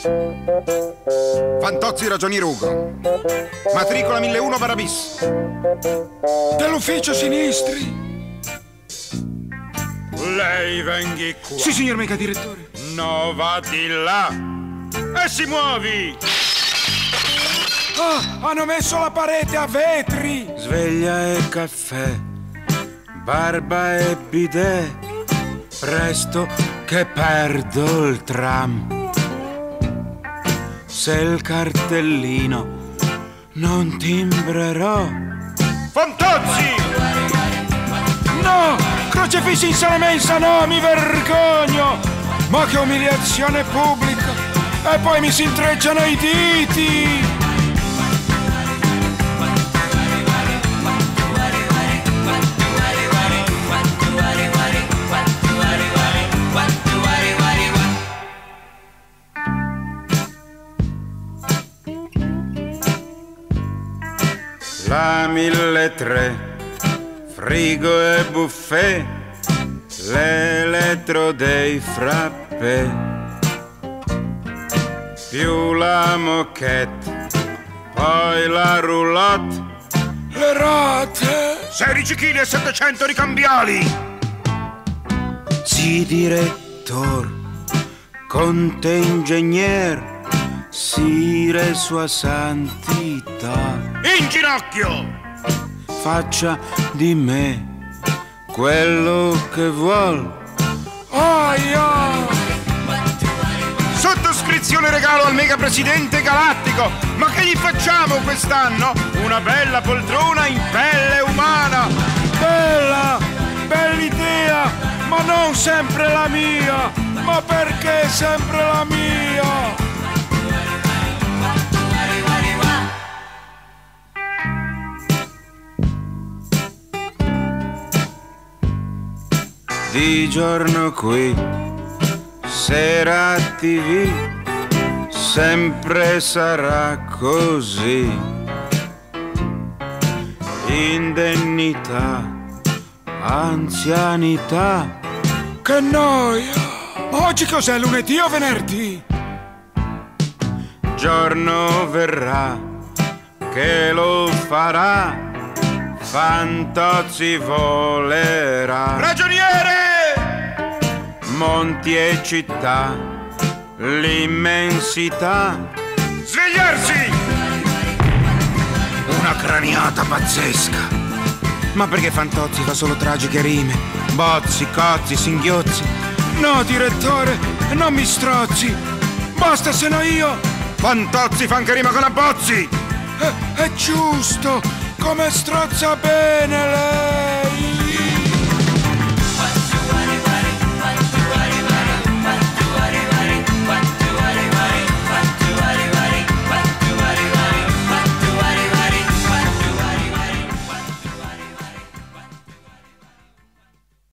Fantozzi ragionier Ugo. Matricola 1001 Barabis. Dell'ufficio sinistri. Lei venghi qua. Sì, signor mega direttore. No, va di là. E si muovi. Ah, hanno messo la parete a vetri. Sveglia e caffè, barba e bidet, presto che perdo il tram. Se il cartellino non timbrerò. Fantozzi! No, crocefissi in sala mensa, no, mi vergogno. Ma che umiliazione pubblica. E poi mi si intrecciano i diti. La 1003, frigo e buffet, l'elettro dei frappè, più la moquette, poi la roulotte, Le rate. 16 kg e 700 ricambiali. sì direttor, conte ingegner, sire sua santità. In ginocchio. Faccia di me quello che vuol. Aia. Sottoscrizione regalo al mega presidente galattico. Ma che gli facciamo quest'anno? Una bella poltrona in pelle umana. Bella, bella idea, ma non sempre la mia. Ma perché sempre la mia? Di giorno qui, sera TV, sempre sarà così. Indennità, anzianità. Che noia. Oggi cos'è, lunedì o venerdì? Giorno verrà che lo farà, Fantozzi volerà. Ragioniere! Monti e città, l'immensità. Svegliarsi! Una craniata pazzesca. Ma perché Fantozzi fa solo tragiche rime? Bozzi, cozzi, singhiozzi. No, direttore, non mi strozzi. Basta, se no io. Fantozzi fa anche rima con Abbozzi! È giusto, come strozza bene lei.